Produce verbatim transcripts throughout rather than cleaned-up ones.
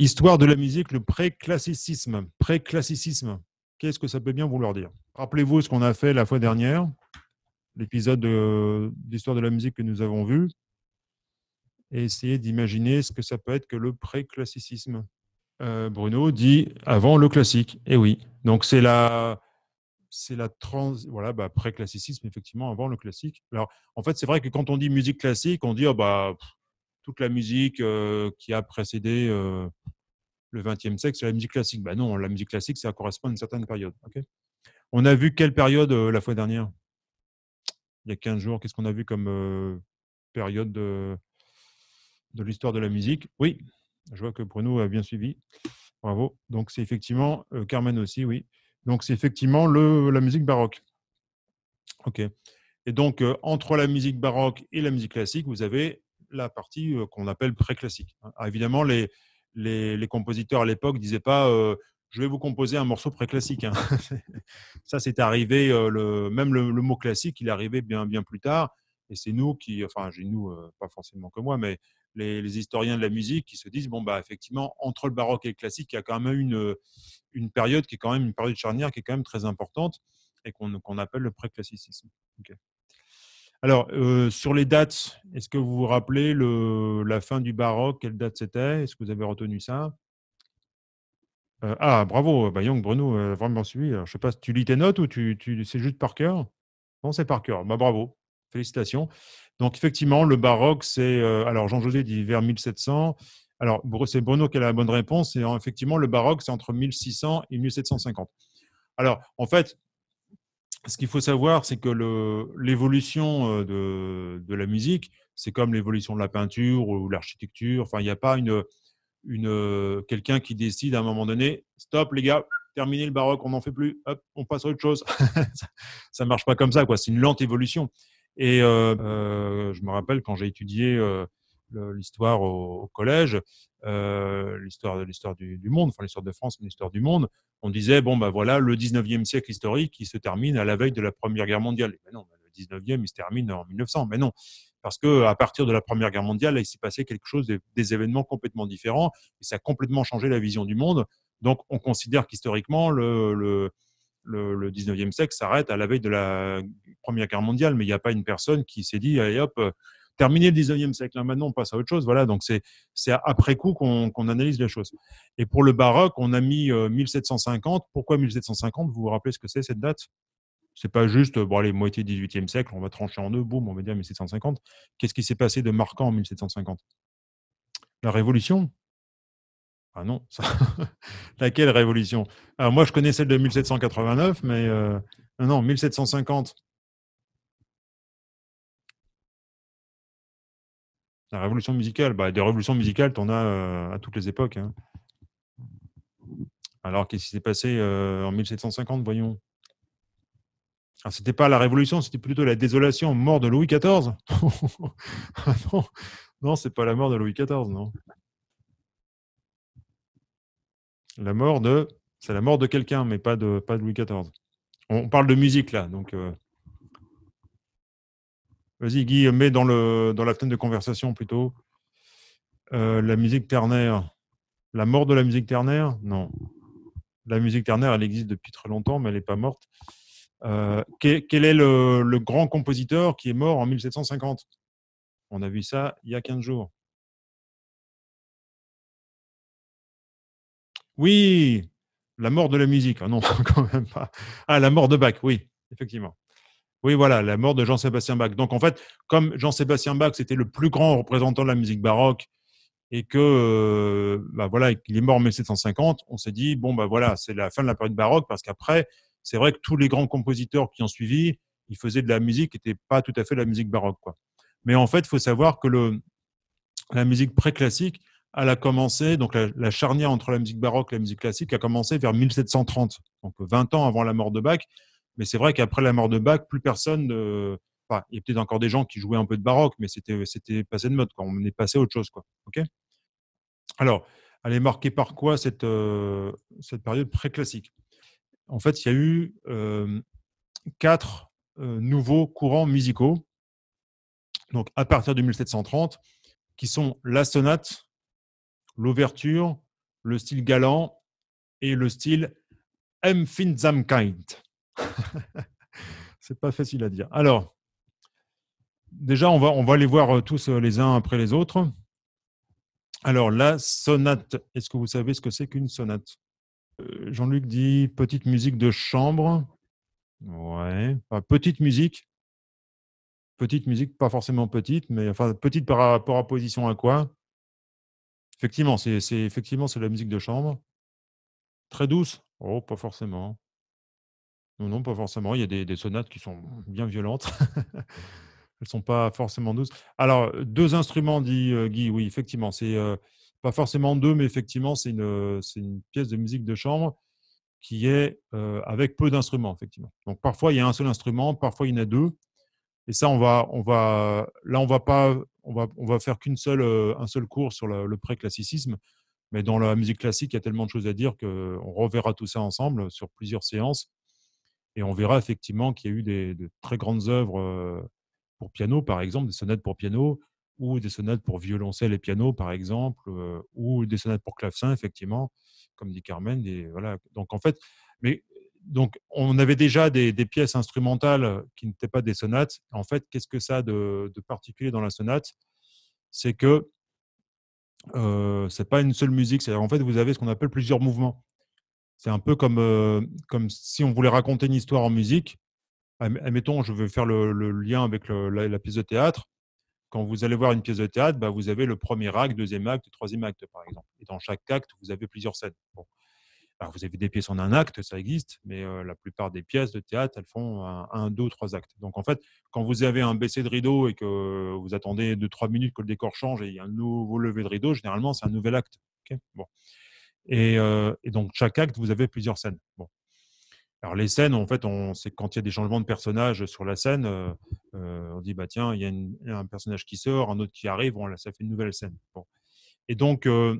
Histoire de la musique, le pré-classicisme. Pré-classicisme. Qu'est-ce que ça peut bien vouloir dire? Rappelez-vous ce qu'on a fait la fois dernière, l'épisode d'histoire de, de la musique que nous avons vu, et essayez d'imaginer ce que ça peut être que le pré-classicisme. Euh, Bruno dit avant le classique. Eh oui. Donc c'est la, c'est la trans, voilà, bah, pré-classicisme effectivement avant le classique. Alors en fait c'est vrai que quand on dit musique classique, on dit oh, bah pff, toute la musique euh, qui a précédé euh, le vingtième siècle, c'est la musique classique. Bah non, la musique classique, ça correspond à une certaine période. Okay, on a vu quelle période euh, la fois dernière? Il y a quinze jours, qu'est-ce qu'on a vu comme euh, période de, de l'histoire de la musique? Oui, je vois que Bruno a bien suivi. Bravo. Donc c'est effectivement, euh, Carmen aussi, oui. Donc c'est effectivement le, la musique baroque. Ok. Et donc euh, entre la musique baroque et la musique classique, vous avez la partie euh, qu'on appelle pré-classique. Alors, évidemment, les, les, les compositeurs à l'époque ne disaient pas euh, je vais vous composer un morceau pré-classique. Hein. Ça, c'est arrivé, euh, le, même le, le mot classique, il est arrivé bien, bien plus tard. Et c'est nous qui, enfin, j'ai nous, euh, pas forcément que moi, mais les, les historiens de la musique qui se disent bon, bah, effectivement, entre le baroque et le classique, il y a quand même une, une période qui est quand même une période charnière qui est quand même très importante et qu'on qu'on appelle le pré-classicisme. Okay. Alors, euh, sur les dates, est-ce que vous vous rappelez le, la fin du baroque? Quelle date c'était? Est-ce que vous avez retenu ça? euh, Ah, bravo, bah, Young, Bruno, euh, vraiment suivi. Alors, je ne sais pas si tu lis tes notes ou tu, tu, c'est juste par cœur? Non, c'est par cœur. Bah, bravo, félicitations. Donc, effectivement, le baroque, c'est. Euh, alors, Jean-José dit vers mille sept cents. Alors, c'est Bruno qui a la bonne réponse. Et effectivement, le baroque, c'est entre mille six cents et mille sept cent cinquante. Alors, en fait, ce qu'il faut savoir, c'est que l'évolution de, de la musique, c'est comme l'évolution de la peinture ou l'architecture. Enfin, il n'y a pas une, une, quelqu'un qui décide à un moment donné, stop les gars, terminez le baroque, on n'en fait plus, hop, on passe à autre chose. Ça ne marche pas comme ça, quoi. C'est une lente évolution. Et euh, euh, je me rappelle quand j'ai étudié euh, l'histoire au, au collège, euh, l'histoire l'histoire du, du monde, enfin l'histoire de France, mais l'histoire du monde, on disait, bon, ben voilà, le dix-neuvième siècle historique qui se termine à la veille de la Première Guerre mondiale. Mais non, le dix-neuvième, il se termine en mille neuf cents. Mais non, parce qu'à partir de la Première Guerre mondiale, il s'est passé quelque chose, des, des événements complètement différents, et ça a complètement changé la vision du monde. Donc, on considère qu'historiquement, le, le, le, le dix-neuvième siècle s'arrête à la veille de la Première Guerre mondiale, mais il n'y a pas une personne qui s'est dit, allez hop, terminé le dix-neuvième siècle, là, maintenant on passe à autre chose. Voilà, donc c'est après coup qu'on qu'on analyse les choses. Et pour le baroque, on a mis euh, mille sept cent cinquante. Pourquoi mille sept cent cinquante? Vous vous rappelez ce que c'est cette date? C'est pas juste, bon, allez, moitié dix-huitième siècle, on va trancher en deux, boum, on va dire mille sept cent cinquante. Qu'est-ce qui s'est passé de marquant en mille sept cent cinquante? La Révolution? Ah non, ça... laquelle Révolution? Alors moi, je connais celle de mille sept cent quatre-vingt-neuf, mais euh... non, mille sept cent cinquante. La révolution musicale, bah, des révolutions musicales, tu en as euh, à toutes les époques. Hein. Alors, qu'est-ce qui s'est passé euh, en mille sept cent cinquante, voyons? Alors, c'était pas la révolution, c'était plutôt la désolation, mort de Louis quatorze. non, non, c'est pas la mort de Louis quatorze, non. La mort de, c'est la mort de quelqu'un, mais pas de, pas de Louis quatorze. On parle de musique là, donc. Euh... Vas-y, Guy, mets dans le, dans la fenêtre de conversation plutôt. Euh, la musique ternaire. La mort de la musique ternaire? Non. La musique ternaire, elle existe depuis très longtemps, mais elle n'est pas morte. Euh, quel, quel est le, le grand compositeur qui est mort en mille sept cent cinquante? On a vu ça il y a quinze jours. Oui, la mort de la musique. Ah non, quand même pas. Ah, la mort de Bach, oui, effectivement. Oui, voilà, la mort de Jean-Sébastien Bach. Donc, en fait, comme Jean-Sébastien Bach, c'était le plus grand représentant de la musique baroque et que, euh, bah voilà, qu'il est mort en mille sept cent cinquante, on s'est dit, bon, bah voilà, c'est la fin de la période baroque parce qu'après, c'est vrai que tous les grands compositeurs qui ont suivi, ils faisaient de la musique qui n'était pas tout à fait la musique baroque, quoi. Mais en fait, il faut savoir que le, la musique pré-classique, elle a commencé, donc la, la, charnière entre la musique baroque et la musique classique a commencé vers mille sept cent trente, donc vingt ans avant la mort de Bach. Mais c'est vrai qu'après la mort de Bach, plus personne. Euh, enfin, il y a peut-être encore des gens qui jouaient un peu de baroque, mais c'était, c'était passé de mode, quoi. On est passé à autre chose, quoi. Okay. Alors, elle est marquée par quoi cette, euh, cette période pré-classique? En fait, il y a eu euh, quatre euh, nouveaux courants musicaux, donc à partir de mille sept cent trente, qui sont la sonate, l'ouverture, le style galant et le style empfindsamkeit. C'est pas facile à dire. Alors, déjà, on va, on va les voir tous les uns après les autres. Alors, la sonate, est-ce que vous savez ce que c'est qu'une sonate? euh, Jean-Luc dit petite musique de chambre. Ouais, enfin, petite musique. Petite musique, pas forcément petite, mais enfin petite par rapport à position à quoi? Effectivement, c'est effectivement c'est la musique de chambre. Très douce? Oh, pas forcément. Non, non, pas forcément. Il y a des, des sonates qui sont bien violentes. Elles sont pas forcément douces. Alors, deux instruments, dit euh, Guy, oui, effectivement. C'est euh, pas forcément deux, mais effectivement, c'est une, c'est une pièce de musique de chambre qui est euh, avec peu d'instruments, effectivement. Donc, parfois, il y a un seul instrument, parfois, il y en a deux. Et ça, on va, on va, là, on va pas, on va, on va faire qu'une seule, euh, un seul cours sur le, le pré-classicisme. Mais dans la musique classique, il y a tellement de choses à dire qu'on reverra tout ça ensemble sur plusieurs séances. Et on verra effectivement qu'il y a eu des, de très grandes œuvres euh, pour piano, par exemple, des sonates pour piano, ou des sonates pour violoncelle et piano, par exemple, euh, ou des sonates pour clavecin, effectivement, comme dit Carmen. Et voilà. Donc, en fait, mais donc, on avait déjà des, des pièces instrumentales qui n'étaient pas des sonates. En fait, qu'est-ce que ça a de, de particulier dans la sonate? C'est que euh, c'est pas une seule musique. C'est-à-dire, en fait, vous avez ce qu'on appelle plusieurs mouvements. C'est un peu comme, euh, comme si on voulait raconter une histoire en musique. Admettons, je veux faire le, le lien avec le, la, la pièce de théâtre. Quand vous allez voir une pièce de théâtre, bah, vous avez le premier acte, deuxième acte, troisième acte, par exemple. Et dans chaque acte, vous avez plusieurs scènes. Bon. Alors, vous avez des pièces en un acte, ça existe, mais euh, la plupart des pièces de théâtre, elles font un, un, deux, trois actes. Donc, en fait, quand vous avez un baissé de rideau et que vous attendez deux, trois minutes que le décor change et il y a un nouveau lever de rideau, généralement, c'est un nouvel acte. Okay, bon. Et, euh, et donc, chaque acte, vous avez plusieurs scènes. Bon. Alors les scènes, en fait, c'est quand il y a des changements de personnages sur la scène, euh, euh, on dit bah tiens, il y a une, un personnage qui sort, un autre qui arrive, bon, là, ça fait une nouvelle scène. Bon. Et donc euh,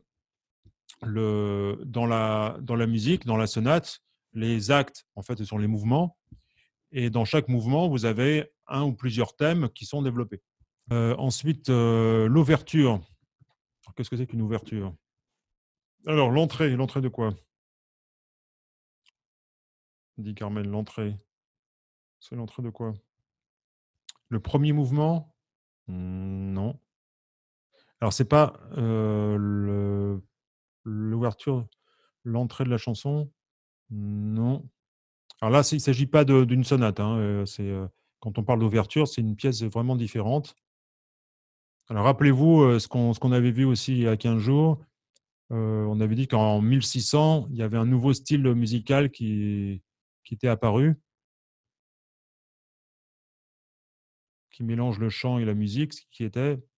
le, dans la dans la musique, dans la sonate, les actes, en fait, ce sont les mouvements, et dans chaque mouvement, vous avez un ou plusieurs thèmes qui sont développés. Euh, ensuite, euh, l'ouverture. Qu'est-ce que c'est qu'une ouverture? Alors l'entrée, l'entrée de quoi? Dit Carmen, l'entrée. C'est l'entrée de quoi? Le premier mouvement? Non. Alors, c'est pas euh, le- l'ouverture, l'entrée de la chanson? Non. Alors là, il ne s'agit pas de- d'une sonate. Hein, euh, c'est, euh, quand on parle d'ouverture, c'est une pièce vraiment différente. Alors, rappelez-vous euh, ce qu'on ce qu'on avait vu aussi il y a quinze jours. Euh, on avait dit qu'en mille six cents, il y avait un nouveau style musical qui, qui était apparu, qui mélange le chant et la musique, ce qui était, vous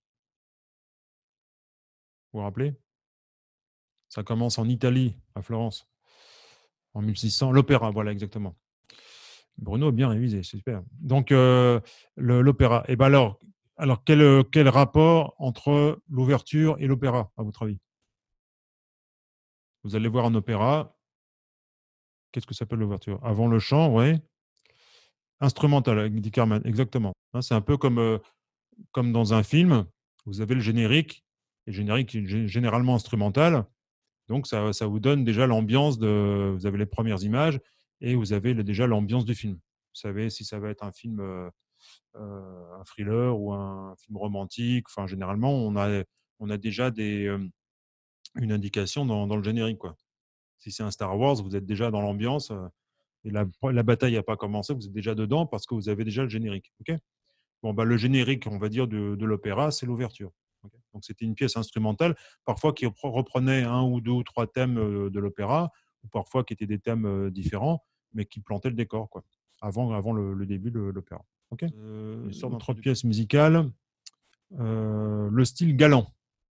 vous rappelez? Ça commence en Italie, à Florence, en mille six cents. L'opéra, voilà, exactement. Bruno a bien révisé, c'est super. Donc, euh, l'opéra. Et ben alors, alors quel, euh, quel rapport entre l'ouverture et l'opéra, à votre avis? Vous allez voir un opéra. Qu'est-ce que s'appelle l'ouverture? Avant le chant, oui. Instrumental, dit Carmen, exactement. Hein, c'est un peu comme, euh, comme dans un film. Vous avez le générique. Et le générique est généralement instrumental. Donc, ça, ça vous donne déjà l'ambiance de. Vous avez les premières images et vous avez le, déjà l'ambiance du film. Vous savez si ça va être un film. Euh, euh, un thriller ou un film romantique. Enfin, généralement, on a, on a déjà des, euh, une indication dans, dans le générique, quoi. Si c'est un Star Wars, vous êtes déjà dans l'ambiance euh, et la, la bataille n'a pas commencé, vous êtes déjà dedans parce que vous avez déjà le générique. Okay, bon, bah, le générique, on va dire, de, de l'opéra, c'est l'ouverture. Okay, donc, c'était une pièce instrumentale, parfois qui reprenait un ou deux ou trois thèmes euh, de l'opéra, ou parfois qui étaient des thèmes euh, différents, mais qui plantaient le décor, quoi, avant, avant le, le début de l'opéra. Okay, euh, autre pièce musicale, euh, le style galant.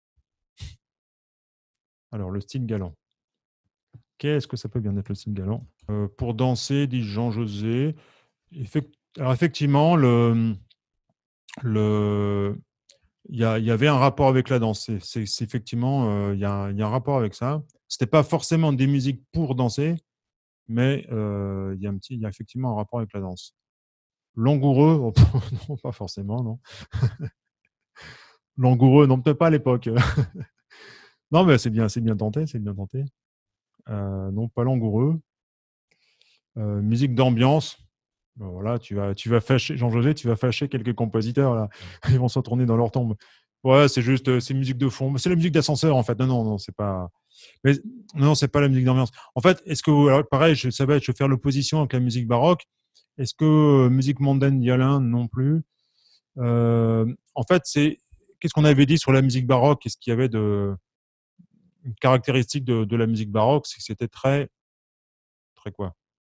Alors, le style galant. Qu'est-ce que ça peut bien être, le style galant? euh, Pour danser, dit Jean-José. Effect... Alors, effectivement, le, le, il y, a, il y avait un rapport avec la danse. C'est, c'est effectivement, euh, il, y a, il y a un rapport avec ça. C'était pas forcément des musiques pour danser, mais euh, il y a un petit, il y a effectivement un rapport avec la danse. Langoureux, oh, non, pas forcément, non. Langoureux, non, peut-être pas à l'époque. Non, mais c'est bien, c'est bien tenté, c'est bien tenté. Euh, non, pas langoureux. Euh, musique d'ambiance. Bon, voilà, tu vas, tu vas fâcher, Jean-José, tu vas fâcher quelques compositeurs, là. Ils vont se retourner dans leur tombe. Ouais, c'est juste, euh, c'est musique de fond. C'est la musique d'ascenseur, en fait. Non, non, non, c'est pas. Mais non, c'est pas la musique d'ambiance. En fait, est-ce que, alors, pareil, je, ça va être, je vais faire l'opposition avec la musique baroque. Est-ce que euh, musique mondaine d'Yalin non plus? Euh, En fait, c'est qu'est-ce qu'on avait dit sur la musique baroque? Qu'est-ce qu'il y avait de une caractéristique de, de la musique baroque? C'est que c'était très, très quoi?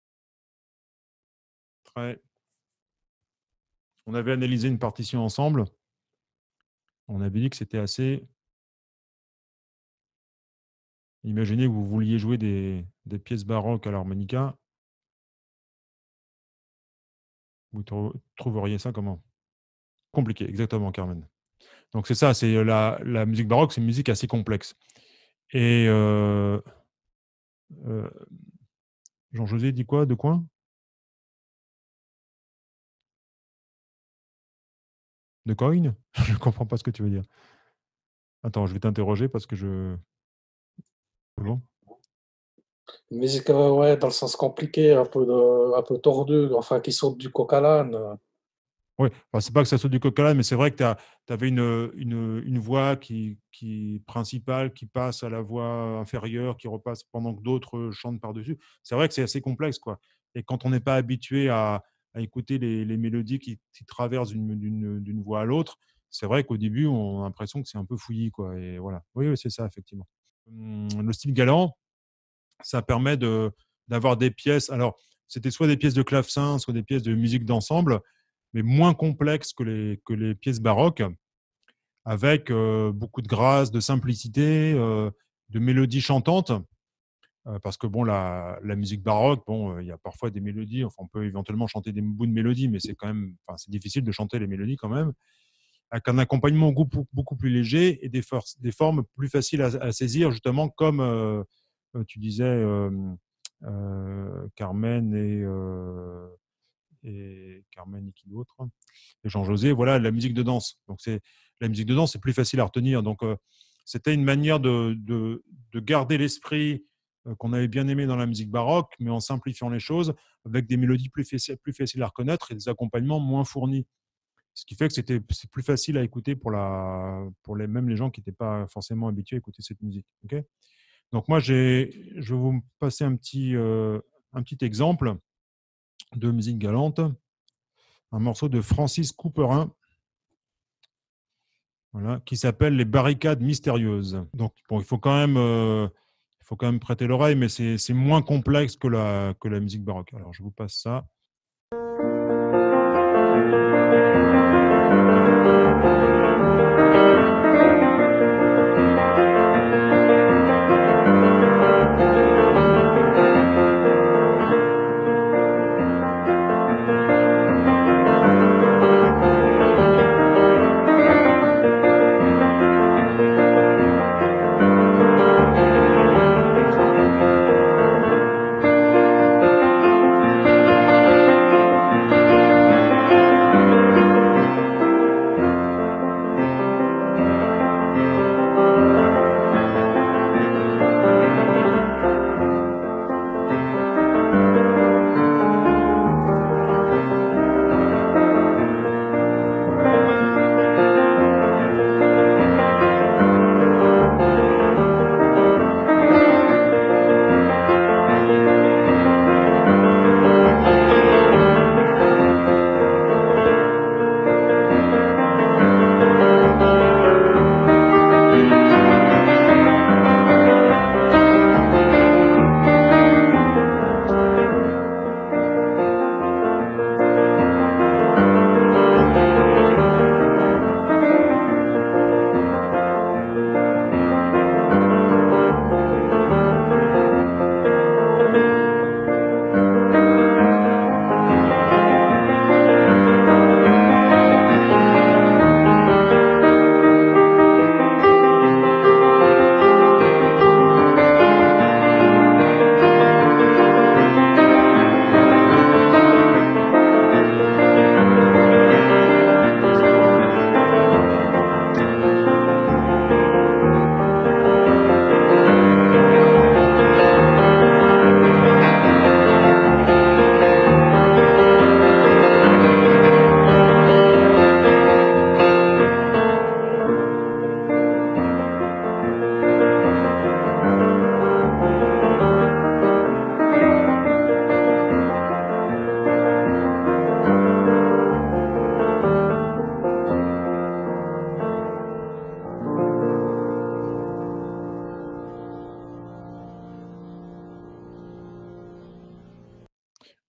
Très. On avait analysé une partition ensemble. On avait dit que c'était assez. Imaginez que vous vouliez jouer des, des pièces baroques à l'harmonica. Vous trou- trouveriez ça comment? Compliqué, exactement, Carmen. Donc c'est ça, c'est la, la musique baroque, c'est une musique assez complexe. Et euh, euh, Jean-José dit quoi? De quoi? De coin? Je ne comprends pas ce que tu veux dire. Attends, je vais t'interroger parce que je. C'est bon. Une musique, euh, ouais, dans le sens compliqué, un peu, de- un peu tordu, enfin, qui saute du coq à l'âne. euh. Oui, enfin, c'est pas que ça saute du coq à l'âne, mais c'est vrai que tu avais une, une, une voix qui, qui principale qui passe à la voix inférieure, qui repasse pendant que d'autres chantent par-dessus. C'est vrai que c'est assez complexe, quoi. Et quand on n'est pas habitué à, à écouter les, les mélodies qui, qui traversent d'une, d'une, d'une voix à l'autre, c'est vrai qu'au début, on a l'impression que c'est un peu fouillis, quoi. Et voilà. Oui, oui, c'est ça, effectivement. Hum, Le style galant, ça permet de, d'avoir des pièces. Alors, c'était soit des pièces de clavecin, soit des pièces de musique d'ensemble, mais moins complexes que les, que les pièces baroques, avec euh, beaucoup de grâce, de simplicité, euh, de mélodies chantantes. Euh, parce que bon, la, la musique baroque, bon, euh, il y a parfois des mélodies. Enfin, on peut éventuellement chanter des bouts de mélodies, mais c'est quand même, enfin, c'est difficile de chanter les mélodies quand même. Avec un accompagnement beaucoup, beaucoup plus léger et des, for des formes plus faciles à, à saisir, justement, comme euh, tu disais, euh, euh, Carmen et, euh, et Carmen et qui d'autre? Et Jean-José, voilà, la musique de danse. Donc, c'est la musique de danse, c'est plus facile à retenir. Donc, euh, c'était une manière de, de, de garder l'esprit euh, qu'on avait bien aimé dans la musique baroque, mais en simplifiant les choses, avec des mélodies plus, faci plus faciles à reconnaître et des accompagnements moins fournis. Ce qui fait que c'était c'est plus facile à écouter pour la pour les même les gens qui n'étaient pas forcément habitués à écouter cette musique. Okay, donc moi j'ai je vais vous passer un petit euh, un petit exemple de musique galante, un morceau de Francis Couperin, voilà, qui s'appelle Les Barricades Mystérieuses. Donc bon, il faut quand même euh, il faut quand même prêter l'oreille, mais c'est c'est moins complexe que la que la musique baroque. Alors je vous passe ça.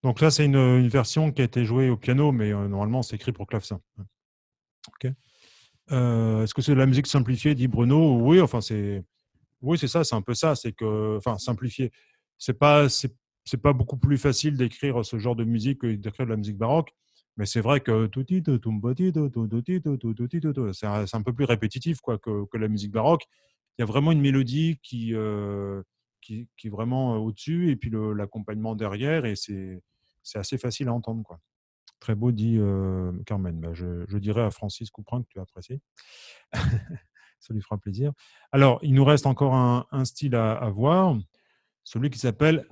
Donc là, c'est une, une version qui a été jouée au piano, mais euh, normalement, c'est écrit pour clavecin. Ok. Euh, est-ce que c'est de la musique simplifiée, dit Bruno? Oui, enfin, c'est oui, c'est ça, c'est un peu ça. C'est que, enfin, simplifié. C'est pas, c'est, c'est pas beaucoup plus facile d'écrire ce genre de musique que d'écrire de la musique baroque. Mais c'est vrai que c'est un, c'est un peu plus répétitif quoi, que, que la musique baroque. Il y a vraiment une mélodie qui, euh, qui, qui est vraiment au-dessus et puis le, l'accompagnement derrière et c'est, c'est assez facile à entendre. Quoi. Très beau, dit euh, Carmen. Bah, je, je dirais à Francis Couperin que tu as apprécié. Ça lui fera plaisir. Alors, il nous reste encore un, un style à, à voir, celui qui s'appelle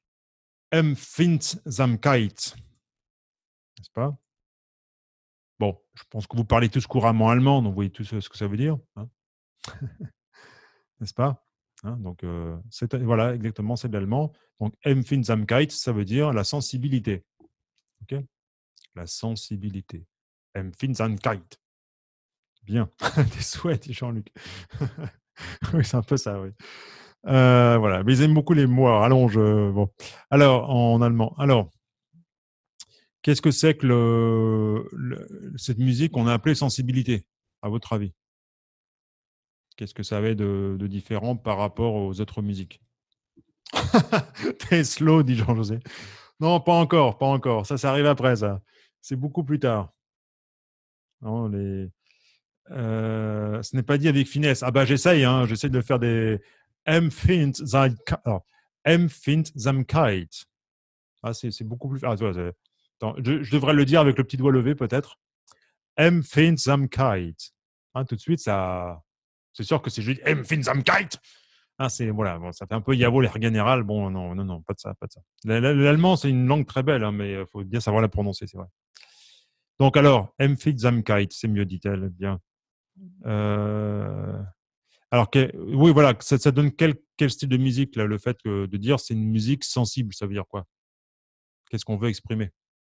Empfindsamkeit. N'est-ce pas? Bon, je pense que vous parlez tous couramment allemand, donc vous voyez tous ce que ça veut dire. Hein. N'est-ce pas? Hein, donc, euh, c'est, voilà, exactement, c'est de l'allemand. Donc, Empfindsamkeit, ça veut dire la sensibilité. Okay, la sensibilité. Empfindsamkeit. Bien. Des souhaits, dit Jean-Luc. Oui, c'est un peu ça, oui. Euh, voilà, mais ils aiment beaucoup les mots. Allons, je... bon. Alors, en allemand. Alors, qu'est-ce que c'est que le, le, cette musique qu'on a appelée sensibilité, à votre avis? Qu'est-ce que ça avait de, de différent par rapport aux autres musiques? T'es slow, dit Jean-José. Non, pas encore, pas encore. Ça, ça arrive après, ça. C'est beaucoup plus tard. Non, les... euh, ce n'est pas dit avec finesse. Ah bah j'essaye, hein, j'essaie de faire des Empfindsamkeit. Empfindsamkeit. Ah, c'est, c'est beaucoup plus. Ah, attends, je, je, devrais le dire avec le petit doigt levé, peut-être. Empfindsamkeit. Hein, tout de suite, ça. C'est sûr que c'est juste Empfindsamkeit. Ah, c'est, voilà, bon, ça fait un peu Yavo, l'air général. Bon, non, non, non, pas de ça, pas de ça. L'allemand, c'est une langue très belle, hein, mais il faut bien savoir la prononcer, c'est vrai. Donc, alors, Empfindsamkeit, c'est mieux, dit-elle. Bien. Euh... Alors, que, oui, voilà, ça, ça donne quel, quel style de musique, là, le fait que, de dire c'est une musique sensible, ça veut dire quoi? Qu'est-ce qu'on veut exprimer?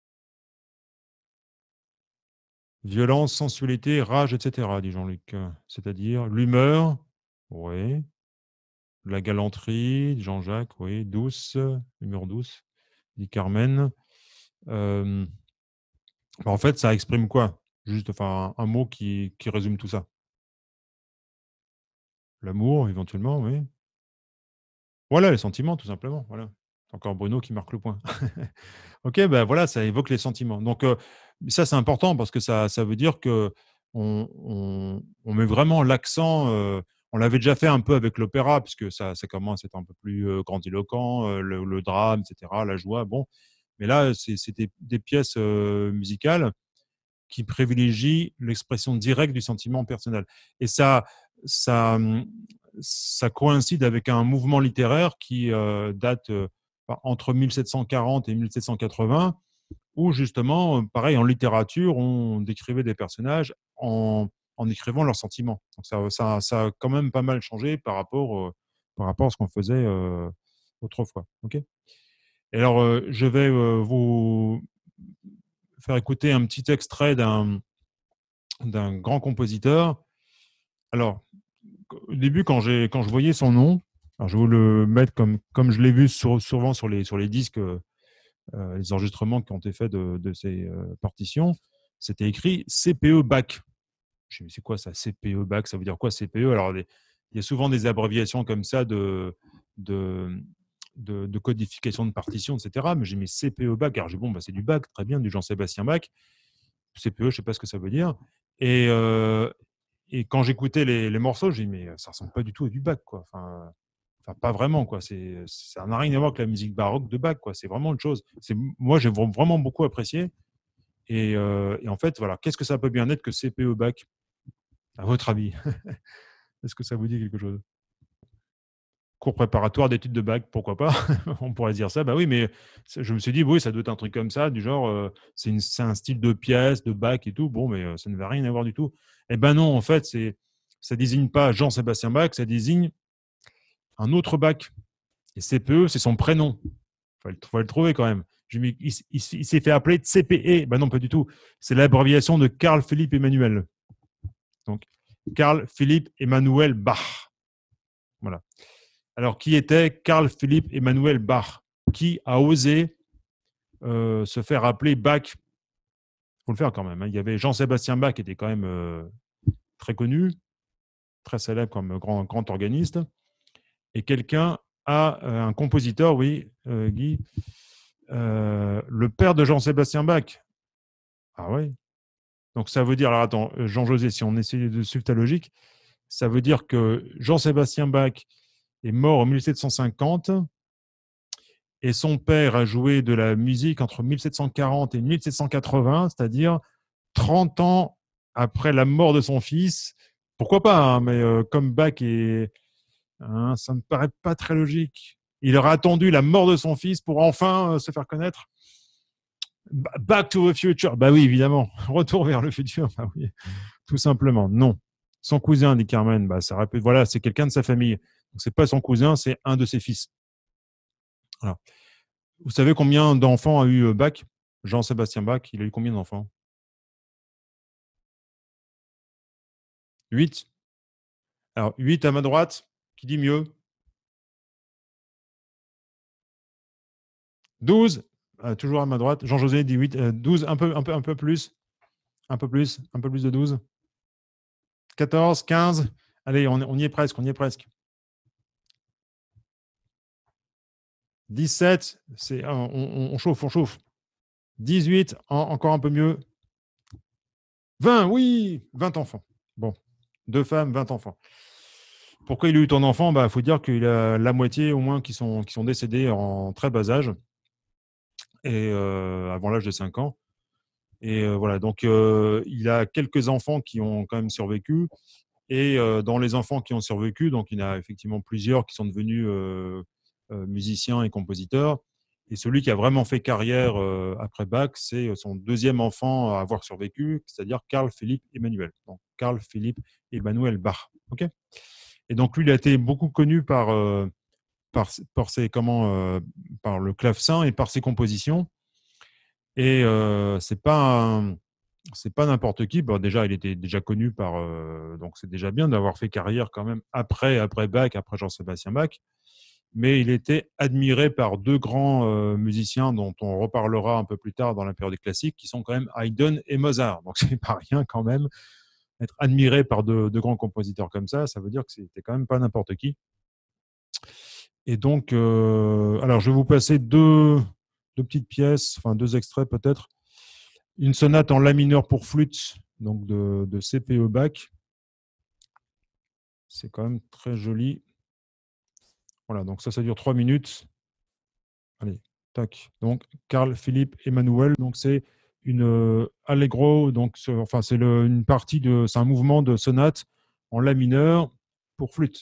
Violence, sensualité, rage, et cetera, dit Jean-Luc. C'est-à-dire l'humeur, oui. La galanterie, dit Jean-Jacques, oui. Douce, humeur douce, dit Carmen. Euh, bah, en fait, ça exprime quoi? Juste enfin, un, un mot qui, qui résume tout ça. L'amour, éventuellement, oui. Voilà, les sentiments, tout simplement. Voilà. C'est encore Bruno qui marque le point. Ok, ben voilà, ça évoque les sentiments. Donc, euh, ça, c'est important parce que ça, ça veut dire que on, on, on met vraiment l'accent. Euh, on l'avait déjà fait un peu avec l'opéra, puisque ça, ça commence à être un peu plus euh, grandiloquent, euh, le, le drame, et cetera, la joie. Bon, mais là, c'est, c'est des, des pièces euh, musicales qui privilégie l'expression directe du sentiment personnel. Et ça, ça, ça coïncide avec un mouvement littéraire qui euh, date euh, entre mille sept cent quarante et mille sept cent quatre-vingts, où justement, pareil, en littérature, on décrivait des personnages en, en écrivant leurs sentiments. Donc ça, ça, ça a quand même pas mal changé par rapport, euh, par rapport à ce qu'on faisait euh, autrefois. Okay, et alors, euh, je vais euh, vous faire écouter un petit extrait d'un d'un grand compositeur. Alors, au début, quand, j'ai, quand je voyais son nom, alors je vais vous le mettre comme, comme je l'ai vu sur, souvent sur les, sur les disques, euh, les enregistrements qui ont été faits de, de ces euh, partitions, c'était écrit C P E Bach. Je me dis, c'est quoi ça, C P E Bach? Ça veut dire quoi C P E? Alors, les, il y a souvent des abréviations comme ça de, de, de, de codification de partitions, et cetera. Mais j'ai mis C P E Bach. Alors, j'ai dit, bon, bah, c'est du Bach, très bien, du Jean-Sébastien Bach. C P E, je ne sais pas ce que ça veut dire. Et, euh, et quand j'écoutais les, les morceaux, j'ai dit, mais ça ressemble pas du tout à du Bach, quoi. Enfin, enfin pas vraiment, quoi. C'est, ça n'a rien à voir avec la musique baroque de Bach, quoi. C'est vraiment une chose. C'est, moi, j'ai vraiment beaucoup apprécié. Et, euh, et en fait, voilà, qu'est-ce que ça peut bien être que C P E Bach, à votre avis? Est-ce que ça vous dit quelque chose? Cours préparatoire d'études de bac, pourquoi pas? On pourrait dire ça. Bah oui, mais je me suis dit, oui, ça doit être un truc comme ça, du genre, euh, c'est, une, c'est un style de pièce, de bac et tout. Bon, mais euh, ça ne va rien avoir du tout. Eh ben non, en fait, c'est, ça désigne pas Jean-Sébastien Bach, ça désigne un autre Bach. Et C P E, c'est son prénom. Il faut, faut le trouver quand même. Je, il, il, il s'est fait appeler C P E. Ben non, pas du tout. C'est l'abréviation de Carl Philipp Emmanuel. Donc, Carl Philipp Emmanuel Bach. Voilà. Alors, qui était Carl Philipp Emmanuel Bach? Qui a osé euh, se faire appeler Bach. Il faut le faire quand même. Hein. Il y avait Jean-Sébastien Bach qui était quand même euh, très connu, très célèbre comme grand, grand organiste. Et quelqu'un a, euh, un compositeur, oui, euh, Guy, euh, le père de Jean-Sébastien Bach. Ah ouais. Donc ça veut dire, alors attends, Jean-José, si on essaie de suivre ta logique, ça veut dire que Jean-Sébastien Bach est mort en mille sept cent cinquante et son père a joué de la musique entre mille sept cent quarante et mille sept cent quatre-vingts, c'est-à-dire trente ans après la mort de son fils. Pourquoi pas, hein, mais euh, comme Bach est, hein, ça ne me paraît pas très logique. Il aura attendu la mort de son fils pour enfin euh, se faire connaître. Back to the Future. Bah oui, évidemment. Retour vers le futur. Bah oui, tout simplement. Non. Son cousin, dit Carmen, bah, ça répète, voilà, c'est quelqu'un de sa famille. Donc, c'est pas son cousin, c'est un de ses fils. Voilà. Vous savez combien d'enfants a eu Bach? Jean-Sébastien Bach, il a eu combien d'enfants? Huit. Alors, huit à ma droite, qui dit mieux? Douze. Euh, toujours à ma droite. Jean-José dit huit. Euh, douze, un peu, un, peu, un peu plus. Un peu plus. Un peu plus de douze. quatorze, quinze. Allez, on, on y est presque, on y est presque. dix-sept, c'est, on, on, on chauffe, on chauffe. dix-huit, en, encore un peu mieux. vingt, oui, vingt enfants. Bon, deux femmes, vingt enfants. Pourquoi il a eu tant d'enfants? Bah, faut dire qu'il a la moitié au moins qui sont, qui sont décédés en très bas âge et euh, avant l'âge de cinq ans. Et euh, voilà, donc euh, il a quelques enfants qui ont quand même survécu. Et euh, dans les enfants qui ont survécu, donc il y en a effectivement plusieurs qui sont devenus euh, euh, musiciens et compositeurs. Et celui qui a vraiment fait carrière euh, après Bach, c'est son deuxième enfant à avoir survécu, c'est-à-dire Carl Philipp Emanuel. Donc Carl Philipp Emanuel Bach. Okay, et donc lui, il a été beaucoup connu par, euh, par, par, ses, comment, euh, par le clavecin et par ses compositions. Et euh, c'est pas un, c'est pas n'importe qui. Bon, déjà, il était déjà connu par, euh, donc c'est déjà bien d'avoir fait carrière quand même après, après Bach, après Jean-Sébastien Bach. Mais il était admiré par deux grands euh, musiciens dont on reparlera un peu plus tard dans la période classique, qui sont quand même Haydn et Mozart. Donc c'est pas rien quand même être admiré par deux, deux grands compositeurs comme ça. Ça veut dire que c'était quand même pas n'importe qui. Et donc, euh, alors je vais vous passer deux, deux petites pièces, enfin deux extraits peut-être. Une sonate en la mineur pour flûte, donc de, de C P E Bach. C'est quand même très joli. Voilà, donc ça, ça dure trois minutes. Allez, tac. Donc, Carl Philipp Emanuel, donc c'est une euh, allegro, donc c'est, enfin c'est le, une partie de, c'est un mouvement de sonate en la mineur pour flûte.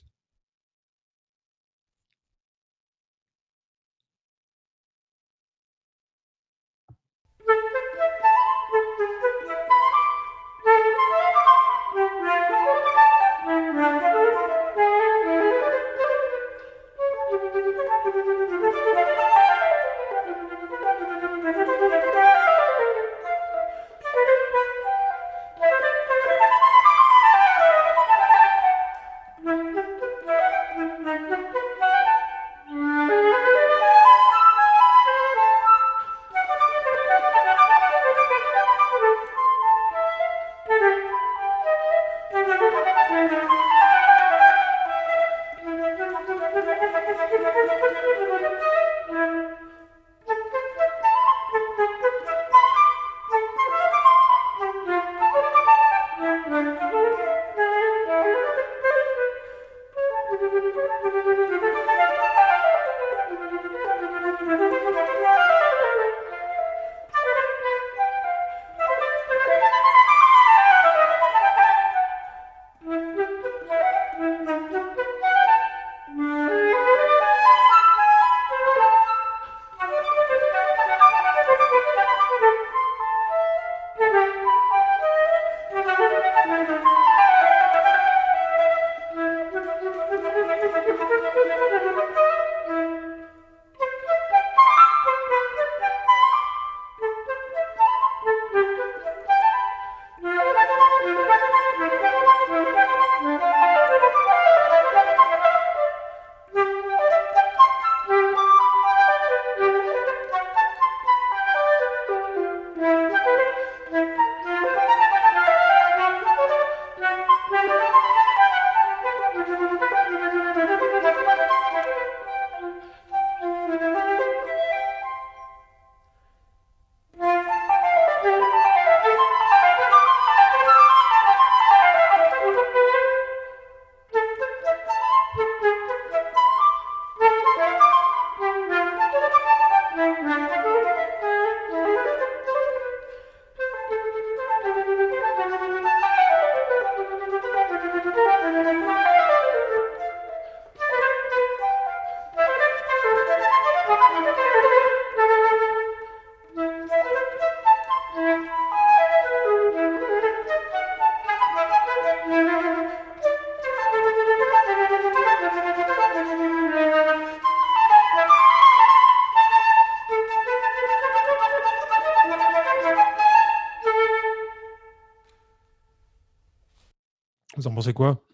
Vous en pensez quoi?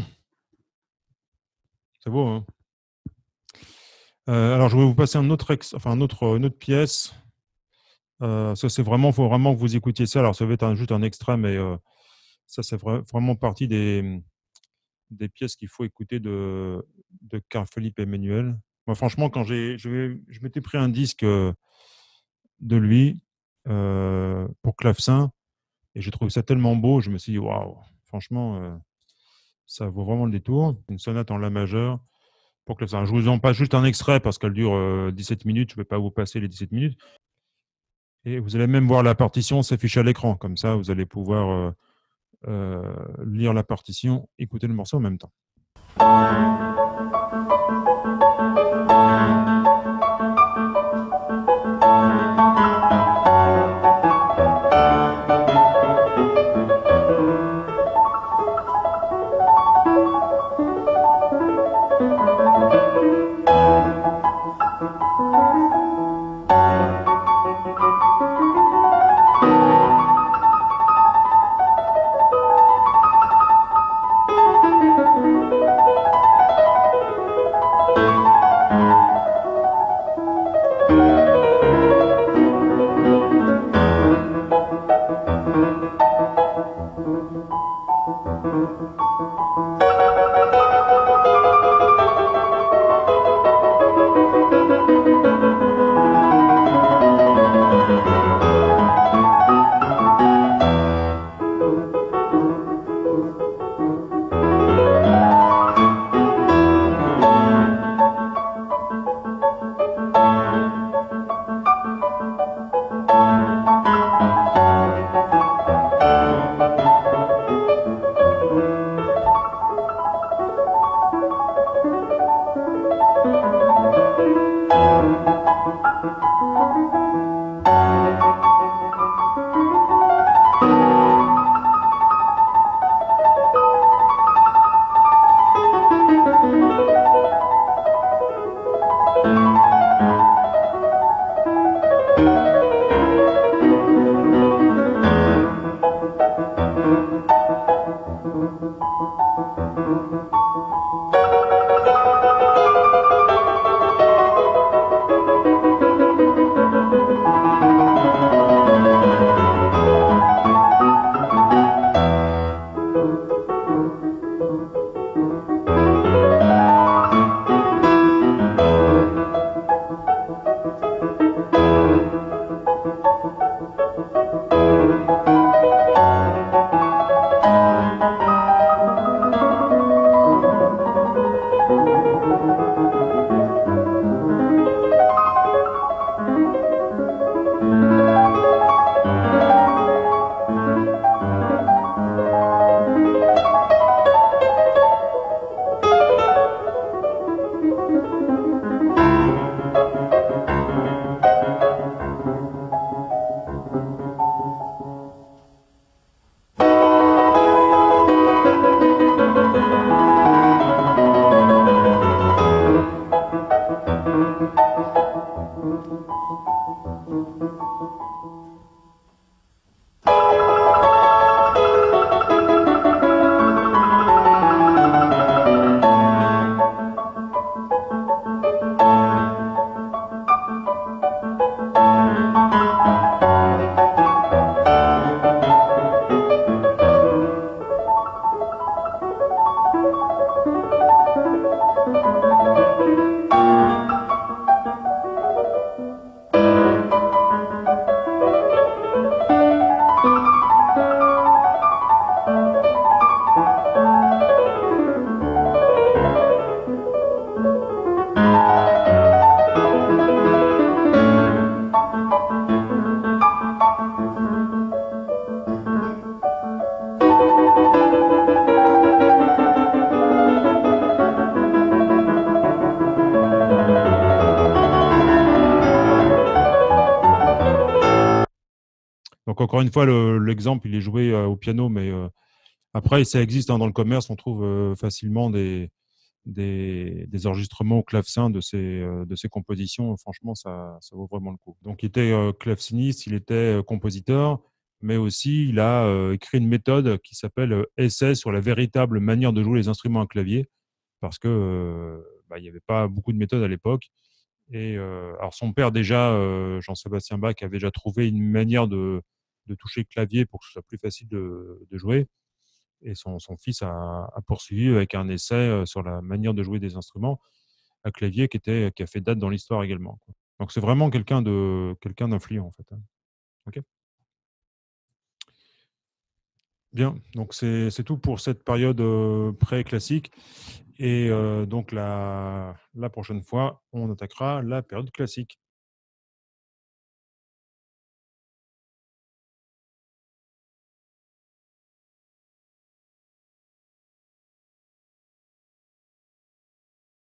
C'est beau, hein? Euh, alors, je vais vous passer un autre ex... enfin, un autre, une autre pièce. Euh, ça, c'est vraiment, il faut vraiment que vous écoutiez ça. Alors, ça va être un, juste un extrait, mais euh, ça, c'est vra- vraiment partie des, des pièces qu'il faut écouter de, de Carl Philippe Emmanuel. Moi, franchement, quand j'ai, je, vais- je m'étais pris un disque euh, de lui euh, pour clavecin, et j'ai trouvé ça tellement beau, je me suis dit, waouh, franchement, euh, ça vaut vraiment le détour. Une sonate en la majeur pour clavecin. Je vous en passe juste un extrait parce qu'elle dure euh, dix-sept minutes, je ne vais pas vous passer les dix-sept minutes. Et vous allez même voir la partition s'afficher à l'écran. Comme ça, vous allez pouvoir euh, euh, lire la partition, écouter le morceau en même temps. Donc, encore une fois, le- l'exemple, il est joué euh, au piano, mais euh, après, ça existe hein, dans le commerce. On trouve euh, facilement des, des, des enregistrements au clavecin de ces, euh, de ces compositions. Franchement, ça, ça vaut vraiment le coup. Donc, il était euh, claveciniste, il était euh, compositeur, mais aussi il a euh, écrit une méthode qui s'appelle euh, Essai sur la véritable manière de jouer les instruments à clavier, parce que euh, bah, il n'y avait pas beaucoup de méthodes à l'époque. Et euh, alors son père déjà, euh, Jean-Sébastien Bach, avait déjà trouvé une manière de, de toucher le clavier pour que ce soit plus facile de, de jouer. Et son, son fils a, a poursuivi avec un essai euh, sur la manière de jouer des instruments à clavier qui, était, qui a fait date dans l'histoire également, quoi. Donc c'est vraiment quelqu'un de quelqu'un d'influent en fait, hein. Ok. Bien, donc c'est c'est tout pour cette période euh, pré-classique. Et euh, donc la, la prochaine fois, on attaquera la période classique.